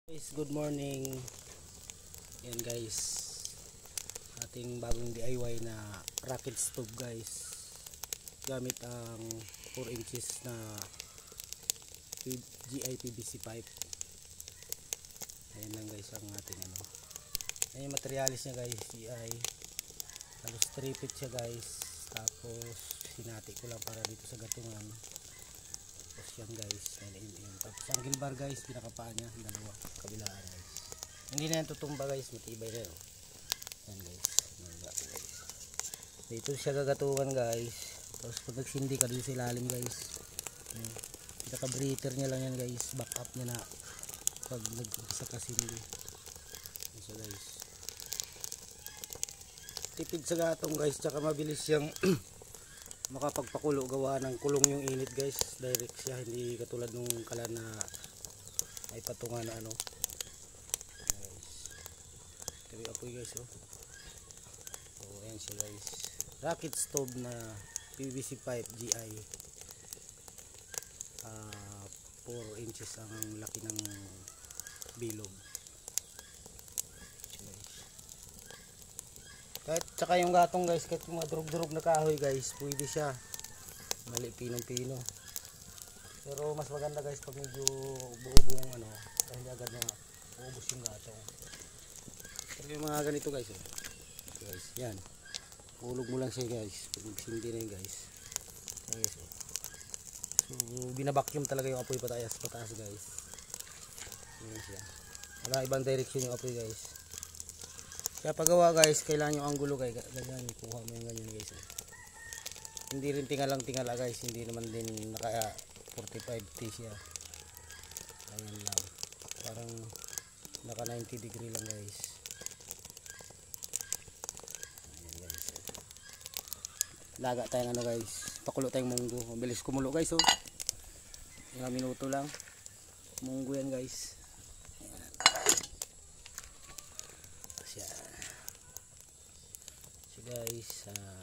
Guys, good morning. Yan guys, ating bagong DIY na rocket stove guys, gamit ang 4 inches na GI PVC pipe. Ayan lang guys ang ating ayan yung materialis niya guys, GI halos 3 feet siya guys. Tapos sinati ko lang para dito sa gatungan. Tapos yan guys, 9mm. Tapos ang gilbar guys, pinakapaan niya, dalawa, kabilaan guys. Hindi na yan tutumba guys, matibay na yun. Yan guys, guys. Dito siya gagatungan guys. Tapos pag nagsindi ka dito sa ilalim guys, pinaka-breather niya lang yan guys, back up niya na pag nag-isa kasindi. So guys, tipid sa gatong guys, tsaka mabilis yung makapagpakulo, gawa ng kulong yung init guys, direct siya, hindi katulad nung kalan na ay patungan na guys. Tabi apoy guys ayan siya guys, rocket stove na PVC pipe GI, 4 inches ang laki ng bilog. Kahit tsaka yung gatong guys, kahit yung mga durog-durog na kahoy guys, pwede siya. Mali pinong-pino. Pero mas maganda guys pag medyo buo-buong hindi agad na uubos yung gatong. Pero yung mga ganito guys, guys, yan. Hulog mo lang siya guys, pag magsindi na yun guys. So binabacuum talaga yung apoy pataas guys. Yan siya. Wala ibang direction yung apoy guys. Kaya paggawa guys, kailangan yung angulo guys, ganyan, kuha mo yung ganyan guys. Hindi rin tingalang-tingala guys, hindi naman din naka 45T siya. Ayan lang, parang naka 90 degree lang guys. Ayan guys. Laga tayong guys, pakulo tayong munggo, mabilis kumulo guys ilang minuto lang, munggo yan guys. Guys,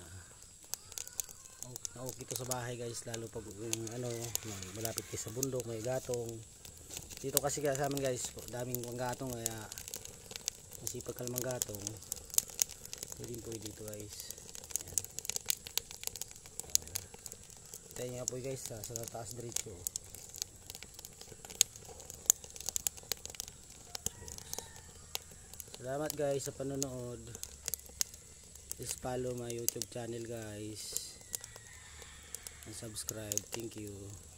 okay to sa bahay guys, lalo pag malapit kayo sa bundok, may gatong. Dito kasi kaya sa amin guys, daming gatong, kaya masipag ka naman gatong, pwede dito guys. Ayan. Tayo nga po guys sa taas diretso. Salamat guys sa panonood. Please follow my YouTube channel guys and subscribe. Thank you.